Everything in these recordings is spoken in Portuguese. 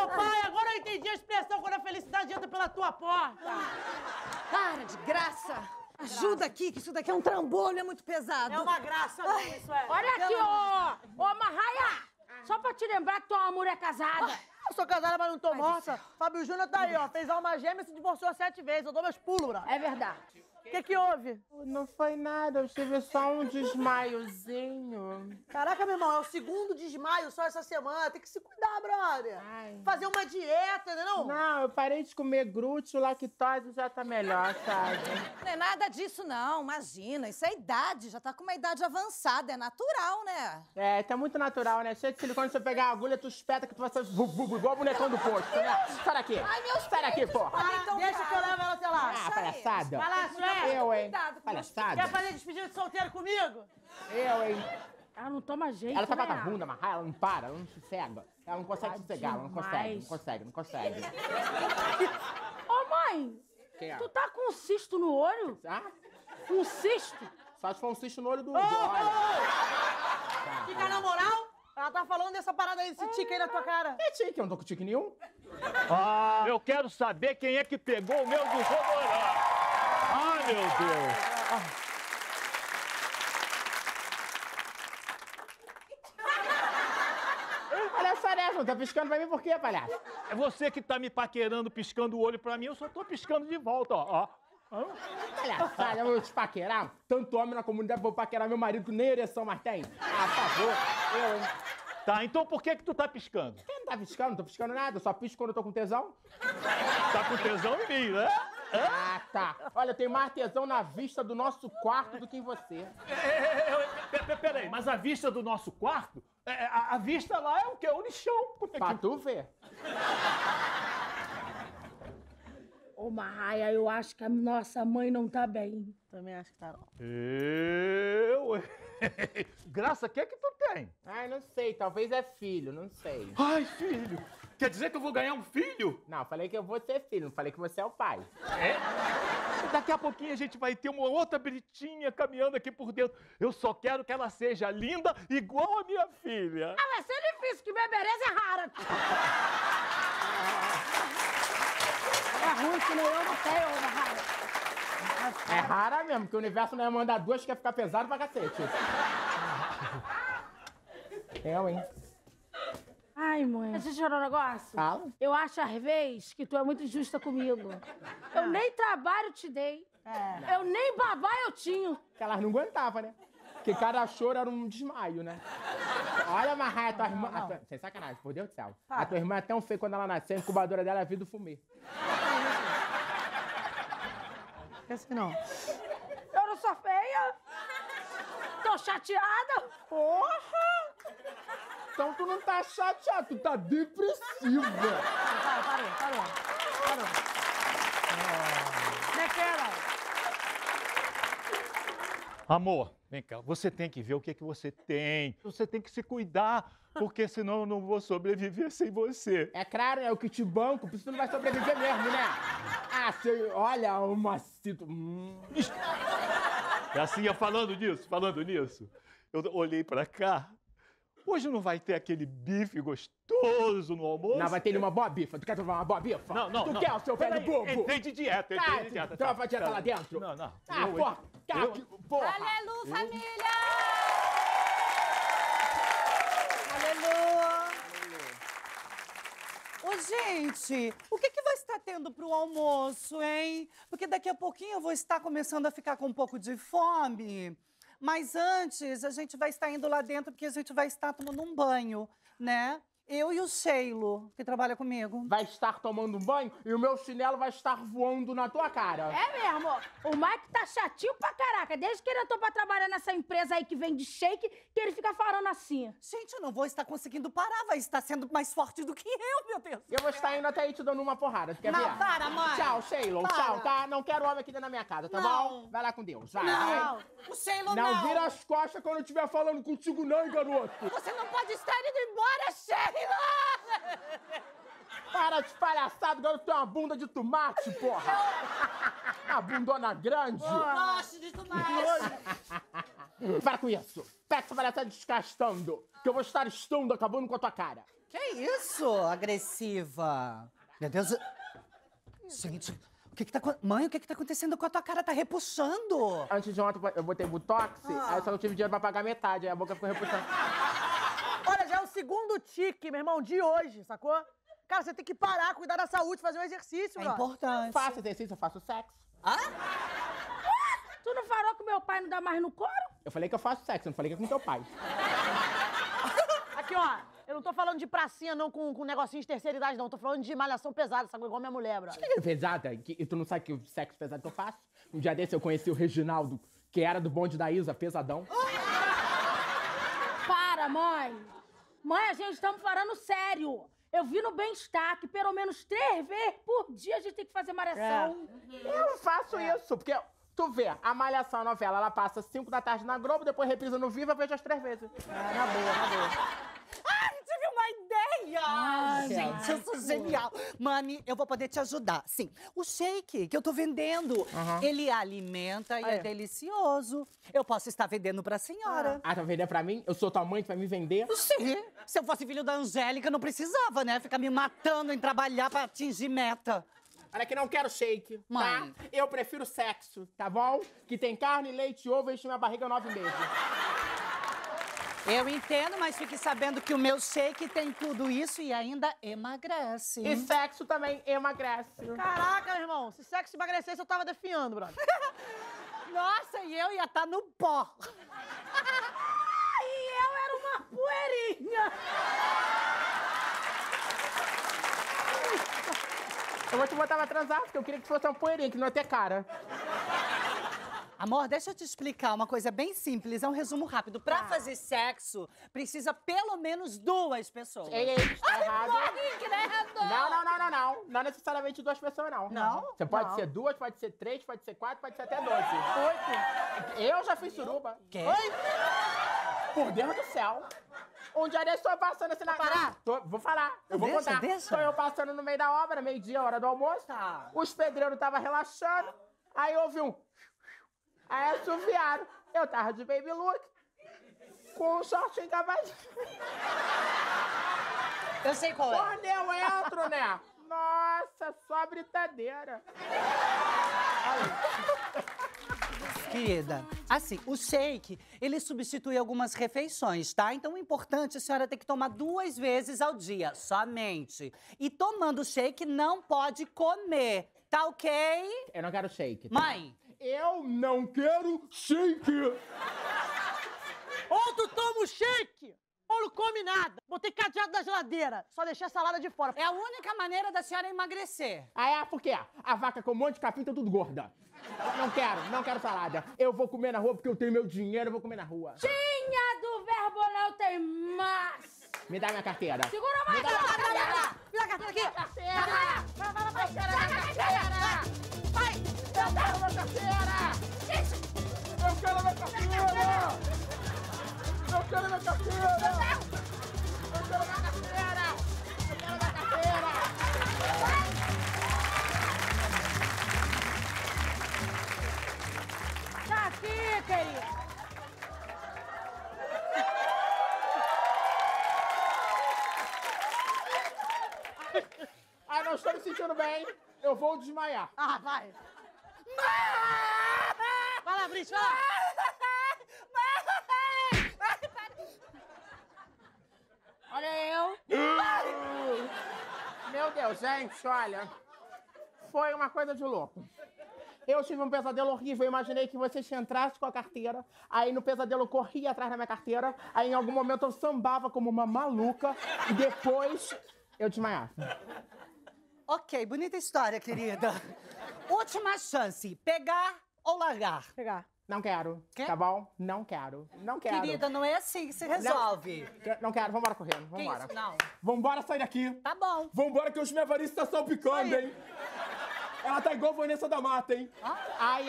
meu pai, agora eu entendi a expressão quando a felicidade entra pela tua porta. Para de graça. Ajuda aqui, que isso daqui é um trambolho, é muito pesado. É uma graça, não, isso é. Olha aqui, ô Marraia! Só pra te lembrar que tua amor é casada. Eu sou casada, mas não tô morta. Fábio Júnior tá aí, ó. Fez alma gêmea e se divorciou 7 vezes. Eu dou meus pulos, bro. É verdade. O que houve? Não foi nada, eu tive só um desmaiozinho. Caraca, meu irmão, é o 2º desmaio só essa semana. Tem que se cuidar, brother. Ai. Fazer uma dieta, né não? Não, eu parei de comer glúten, lactose já tá melhor, sabe? Não é nada disso, não. Imagina, isso é idade. Já tá com uma idade avançada. É natural, né? É, tá muito natural, né? Cheio de silicone, se você pegar a agulha, tu espeta que tu vai ser igual o bonecão do posto, né? Sai daqui. Ai, meus Sai daqui, porra. Então, Deixa que eu levo ela até lá. Ah, palhaçada. Vai lá, Sué. Eu, hein? Cuidado com Palhaçada. Quer fazer despedida de solteiro comigo? Eu, hein? Ela não toma jeito, Ela tá né? vagabunda, mas ela não para, ela não sossega. Ela não consegue sossegar, ela não consegue, não consegue. Ô, mãe! Quem é? Tu tá com um cisto no olho? Ah? Um cisto? Só se for um cisto no olho do olho. Fica na moral? Ela tá falando dessa parada aí, desse tique aí na tua cara. É tique, eu não tô com tique nenhum. Ah, eu quero saber quem é que pegou o meu desodorante. Ai, meu Deus. Olha só nessa, não tá piscando pra mim por quê, palhaço? É você que tá me paquerando, piscando o olho pra mim, eu só tô piscando de volta, ó. Palhaçada, eu vou te paquerar? Tanto homem na comunidade, vou paquerar meu marido que nem ereção mais tem. Ah, por favor, eu, hein? Tá, então por que tu tá piscando? Quem não tá piscando? Não tô piscando nada, eu só pisco quando eu tô com tesão. Tá com tesão em mim, né? Ah, tá. Olha, eu tenho mais tesão na vista do nosso quarto do que em você. Peraí, mas a vista do nosso quarto, a vista lá é o quê? O lixão. Pra tu ver. Ô, Marraia, eu acho que a nossa mãe não tá bem. Também acho que tá não. Eu? Graça, o que é que tu tem? Ai, não sei, talvez é filho, não sei. Ai, filho. Quer dizer que eu vou ganhar um filho? Não, falei que eu vou ser filho, não falei que você é o pai. Daqui a pouquinho a gente vai ter uma outra Britinha caminhando aqui por dentro. Eu só quero que ela seja linda igual a minha filha. Ah, vai ser difícil, que minha beleza é rara. É ruim, que nem eu não tenho, ô, Marraia. É rara mesmo, porque o universo não ia mandar duas que ia ficar pesado pra cacete. Eu, hein? Ai, mãe. Deixa eu te falar um negócio. Fala. Eu acho, às vezes, que tu é muito injusta comigo. Eu nem trabalho te dei. Eu nem babá eu tinha. Que elas não aguentavam, né? Porque cada choro era um desmaio, né? Olha, Marraia, tua irmã... Sem sacanagem, por Deus do céu. A tua irmã é tão feia quando ela nasceu, a incubadora dela é a vida do fumê. Esquece não. Eu não sou feia. Tô chateada. Porra! Então tu não tá chateado, tu tá depressiva. Parou. Defenda. Amor, vem cá, você tem que ver o que é que você tem. Você tem que se cuidar, porque senão eu não vou sobreviver sem você. É claro, é o que te banco, por isso tu não vai sobreviver mesmo, né? Ah, você... Olha, o macito... É assim, falando nisso, eu olhei pra cá. Hoje não vai ter aquele bife gostoso no almoço? Não, vai ter uma boa bifa. Tu quer tomar uma boa bifa? Não. Tu quer o seu velho bobo? Entrei de dieta, Então vai dieta lá dentro? Não. Ah, porra. Aleluia, família! Aleluia! Ô, gente, o que vai estar tendo pro almoço, hein? Porque daqui a pouquinho eu vou estar começando a ficar com um pouco de fome. Mas antes, a gente vai estar indo lá dentro porque a gente vai estar tomando um banho, né? Eu e o Sheilo, que trabalha comigo. Vai estar tomando um banho e o meu chinelo vai estar voando na tua cara. É mesmo. O Mike tá chatinho pra caraca. Desde que ele entrou pra trabalhar nessa empresa aí que vende shake, que ele fica falando assim. Gente, eu não vou estar conseguindo parar, vai estar sendo mais forte do que eu, meu Deus. Eu vou estar indo até aí te dando uma porrada, tu quer ver? Não, para, mãe. Tchau, Sheila, Para. tchau, tá? Não quero homem aqui dentro da minha casa, tá Não. bom? Vai lá com Deus, vai. Não, vai. o Sheilo Não não. vira as costas quando eu estiver falando contigo não, hein, garoto? Você não pode estar indo embora, Sheila! Para de palhaçada, garoto, tem uma bunda de tomate, porra. Uma bundona grande. Gosto de tomate. Para com isso. Pega essa palhaçada descastando, que eu vou estar estando acabando com a tua cara. Que isso, agressiva? Meu Deus. Gente, o que tá... Mãe, o que tá acontecendo com a tua cara? Tá repuxando. Antes de ontem eu botei botox, aí só não tive dinheiro pra pagar metade, aí a boca ficou repuxando. Olha, já é o segundo tique, meu irmão, de hoje, sacou? Cara, você tem que parar, cuidar da saúde, fazer um exercício, É brother. importante. Faço exercício, eu faço sexo. Tu não falou que meu pai não dá mais no couro? Eu falei que eu faço sexo, eu não falei que é com teu pai. Aqui, ó, eu não tô falando de pracinha, não, com negocinho de terceira idade, não. Tô falando de malhação pesada, sabe? Igual minha mulher, brother. Que pesada? E tu não sabe que o sexo pesado que eu faço? Um dia desse eu conheci o Reginaldo, que era do bonde da Isa, pesadão. Para, mãe. Mãe, a gente estamos falando sério. Eu vi no bem-estar que pelo menos 3 vezes por dia a gente tem que fazer malhação. Eu faço isso, porque tu vê, a Malhação, a novela, ela passa 5 da tarde na Globo, depois reprisa no Viva, eu vejo as 3 vezes. Na boa. Ai, tive uma ideia! Ai, gente, eu sou genial. Mami, eu vou poder te ajudar. Sim, o shake que eu tô vendendo, ele alimenta e é delicioso. Eu posso estar vendendo pra senhora. Ah, tá vendendo pra mim? Eu sou tua mãe, tu vai me vender? Sim, se eu fosse filho da Angélica, não precisava, né? Ficar me matando em trabalhar pra atingir meta. Olha que não quero shake, Mãe. tá? Eu prefiro sexo, tá bom? Que tem carne, leite, ovo e enche minha barriga 9 meses. Eu entendo, mas fique sabendo que o meu shake tem tudo isso e ainda emagrece. E sexo também emagrece. Caraca, meu irmão, se sexo emagrecesse, eu tava definhando, brother. Nossa, e eu ia estar no pó. E eu era uma poeirinha. Eu vou te botar pra transar, porque eu queria que fosse uma poeirinha, que não ia ter cara. Amor, deixa eu te explicar uma coisa bem simples, é um resumo rápido. Pra fazer sexo, precisa pelo menos 2 pessoas. Ei, tá errado. credo! Não. Não necessariamente 2 pessoas, não. Não? Você pode Não. ser 2, pode ser 3, pode ser 4, pode ser até 12. 8. Eu já fiz suruba. Quê? Por Deus do céu. Um dia desse, tô passando assim na... parar? Vou falar, eu vou Deixa, contar. deixa. Tô eu passando no meio da obra, meio-dia, hora do almoço. Tá. Os pedreiros estavam relaxando. Aí houve um... Aí assoviaram. Eu tava de baby look, com um shortinho cavadinho. Eu sei qual é. Quando eu entro, né? Nossa, só britadeira. Querida, assim, o shake, ele substitui algumas refeições, tá? Então, o importante, a senhora tem que tomar 2 vezes ao dia, somente. E tomando shake, não pode comer, tá ok? Eu não quero shake. Mãe, Eu não quero shake. Ou tu toma o shake, ou não come nada. Botei cadeado na geladeira, só deixei a salada de fora. é a única maneira da senhora emagrecer. Ah, é? Por quê? A vaca com um monte de capim tá tudo gorda. Não quero salada. Eu vou comer na rua porque eu tenho meu dinheiro, eu vou comer na rua. Tinha do verbo não tem mais. Me dá minha carteira. Segura mais. Me dá a carteira aqui. Eu quero minha carteira! Vai. Eu quero minha carteira! Eu quero minha carteira! Eu quero minha carteira! Eu quero minha carteira! Eu quero minha carteira! Tá aqui, querido. Ai, não estou me sentindo bem. Eu vou desmaiar. Ah, vai. Vai lá, Brice, vai lá. Olha eu. Meu Deus, gente, olha. Foi uma coisa de louco. Eu tive um pesadelo horrível. Eu imaginei que vocês entrassem com a carteira. Aí no pesadelo eu corria atrás da minha carteira. Aí em algum momento eu sambava como uma maluca. E depois eu desmaiava. Ok, bonita história, querida. Última chance, pegar ou largar? Pegar. Não quero. Quê? Tá bom? Não quero. Não quero. Querida, não é assim que se resolve. Não quero. Vambora correndo. Que Vambora. isso? Não. Vambora sair daqui. Tá bom. Vambora que hoje minha varice tá salpicando, hein? Ela tá igual a Vanessa da Mata, hein? Ai.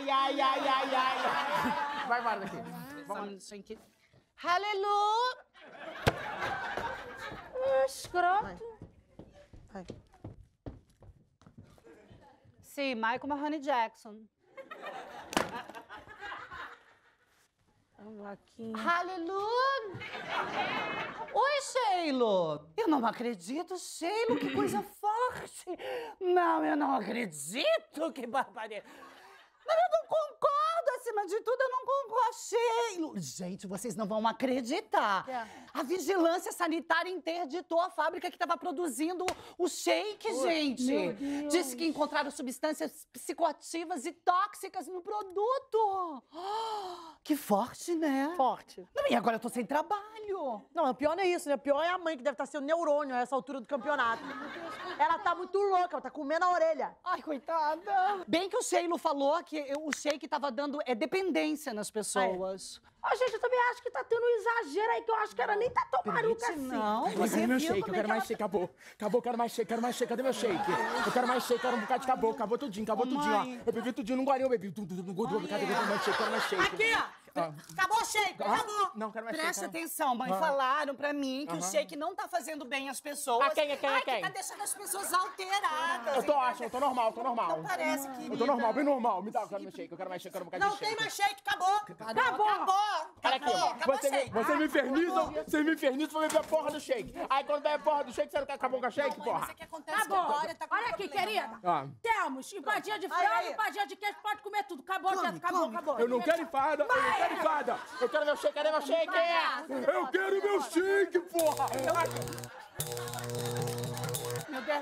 Vai embora daqui. Vamos. Aleluia! Escroto. Vai. Sim, Michael Mahoney Jackson. Aleluia! Oi, Sheilo! Eu não acredito, Sheilo, que coisa forte! Não, eu não acredito, que barbaridade! Mas eu não concordo, acima de tudo, eu não concordo. Sheilo! Gente, vocês não vão acreditar. A vigilância sanitária interditou a fábrica que estava produzindo o shake, gente. Meu Deus. Disse que encontraram substâncias psicoativas e tóxicas no produto. Que forte, né? Forte. Não, e agora eu tô sem trabalho. Não, o pior não é isso, né? O pior é a mãe que deve estar sem o neurônio a essa altura do campeonato. Ela tá muito louca, ela tá comendo a orelha. Ai, coitada. Bem que o Sheilo falou que o shake tava dando dependência nas pessoas. Ó, gente, eu também acho que tá tendo um exagero aí, que eu acho que ela nem tá tão maruca assim. Não, Eu você quero meu viu shake, eu como quero que mais ela... shake, acabou. Acabou, quero mais shake, cadê meu shake? Eu quero mais shake, quero um bocado de acabou tudinho, Mãe. ó. Eu bebi tudinho num golinho, eu bebi tudo, cadê meu shake, quero mais shake. Aqui, ó. Acabou o shake, acabou. Não, quero mais Presta shake. atenção, mãe. Falaram pra mim que o shake não tá fazendo bem às pessoas. A quem? Ai, que tá deixando as pessoas alteradas. Eu tô ótimo, eu tô normal, Não parece, querida. Eu tô normal, bem normal. Me dá, eu quero meu shake, eu quero mais shake, quero um bocado de Não shake. tem mais shake, acabou. Acabou! Olha aqui, vocês me infernizam pra beber a porra do shake. Aí quando bebe a porra do shake, você não quer acabar com o shake, porra? Você que acontece Acabou! agora, tá com Olha aqui, problema. querida. Ó. Temos empadinha de frango, empadinha de queijo, pode comer tudo. Acabou, Dieta, acabou. Eu não quero enfada, eu não quero enfada. Eu quero meu shake, cadê meu shake? Eu quero meu shake, porra! Meu Deus.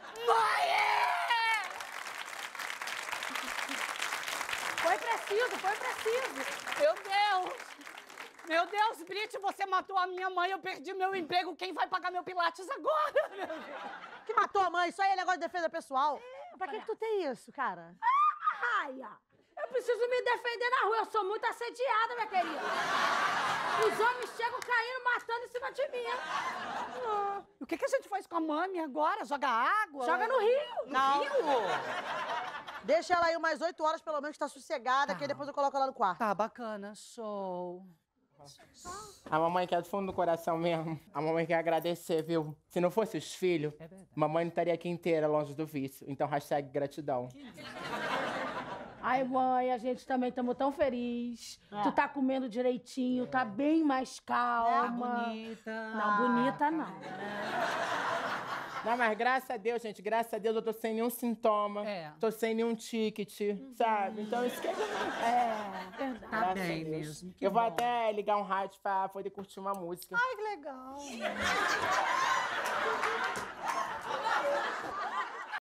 Foi preciso. Meu Deus, Brit, você matou a minha mãe, eu perdi meu emprego. Quem vai pagar meu pilates agora? Que matou a mãe, isso aí é negócio de defesa pessoal. Pra que tu tem isso, cara? Raia, eu preciso me defender na rua, eu sou muito assediada, minha querida. Os homens chegam caindo, matando em cima de mim. O que a gente faz com a mãe agora? Joga água? Joga no rio. Não. Deixa ela aí umas 8 horas, pelo menos, tá sossegada, que aí depois eu coloco ela no quarto. Tá, bacana, show. A mamãe quer do fundo do coração mesmo. A mamãe quer agradecer, viu? Se não fosse os filhos, mamãe não estaria aqui inteira, longe do vício. Então, hashtag gratidão. Ai, mãe, a gente também estamos tão felizes. Tu tá comendo direitinho, tá bem mais calma. Bonita. Não, bonita não. Não, mas graças a Deus, gente, graças a Deus eu tô sem nenhum sintoma. Tô sem nenhum ticket, sabe? Então isso que é Verdade. Tá graças a bem Deus. mesmo. Que Eu vou bom. até ligar um rádio pra poder curtir uma música. Ai, que legal.